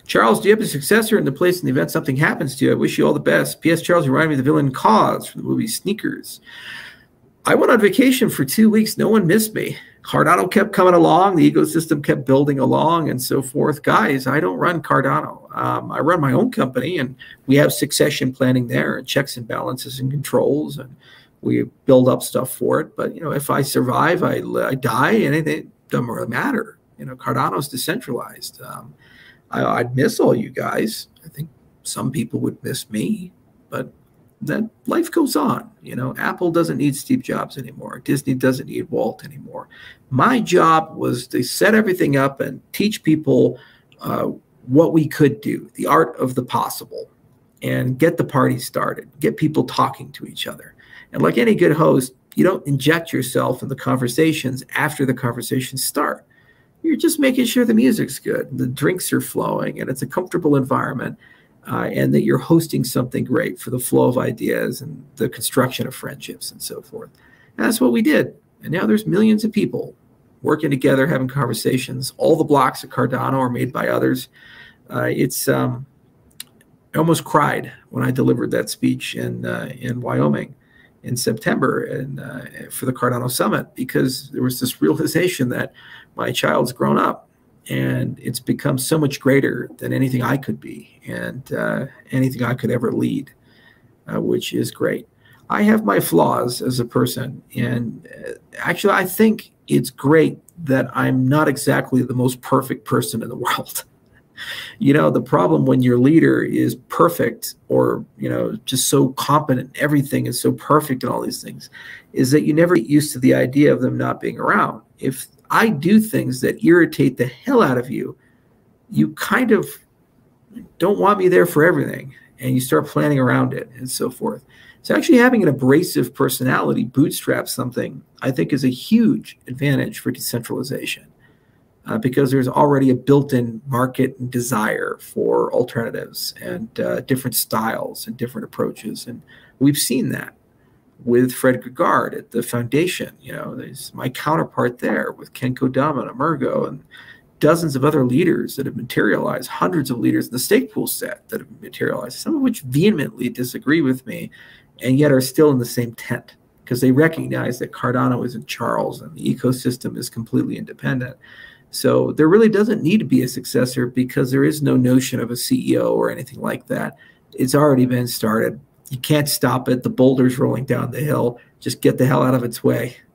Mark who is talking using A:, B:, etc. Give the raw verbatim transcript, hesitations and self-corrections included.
A: Charles, do you have a successor in the place in the event something happens to you? I wish you all the best. P S. Charles, you remind me of the villain Cause from the movie Sneakers. I went on vacation for two weeks. No one missed me. Cardano kept coming along. The ecosystem kept building along and so forth. Guys, I don't run Cardano. Um, I run my own company, and we have succession planning there and checks and balances and controls, and we build up stuff for it. But, you know, if I survive, I, I die, and it, it doesn't really matter. You know, Cardano's decentralized. Um, I, I'd miss all you guys. I think some people would miss me, but then life goes on. You know, Apple doesn't need Steve Jobs anymore. Disney doesn't need Walt anymore. My job was to set everything up and teach people uh, what we could do, the art of the possible, and get the party started, get people talking to each other. And like any good host, you don't inject yourself in the conversations after the conversations start. You're just making sure the music's good, the drinks are flowing, and it's a comfortable environment. Uh, and that you're hosting something great for the flow of ideas and the construction of friendships and so forth. And that's what we did. And now there's millions of people working together, having conversations. All the blocks at Cardano are made by others. Uh, it's um, I almost cried when I delivered that speech in uh, in Wyoming in September and uh, for the Cardano Summit, because there was this realization that my child's grown up. And it's become so much greater than anything I could be and uh, anything I could ever lead, uh, which is great. I have my flaws as a person. And uh, actually, I think it's great that I'm not exactly the most perfect person in the world. You know, the problem when your leader is perfect or, you know, just so competent, everything is so perfect and all these things, is that you never get used to the idea of them not being around. If I do things that irritate the hell out of you, you kind of don't want me there for everything, and you start planning around it and so forth. So actually having an abrasive personality bootstrap something, I think, is a huge advantage for decentralization uh, because there's already a built-in market and desire for alternatives and uh, different styles and different approaches. And we've seen that with Fred Gegard at the foundation. You know, there's my counterpart there with Ken Kodama and Emergo and dozens of other leaders that have materialized, hundreds of leaders in the stake pool set that have materialized, some of which vehemently disagree with me and yet are still in the same tent because they recognize that Cardano isn't Charles and the ecosystem is completely independent. So there really doesn't need to be a successor because there is no notion of a C E O or anything like that. It's already been started. You can't stop it. The boulder's rolling down the hill. Just get the hell out of its way.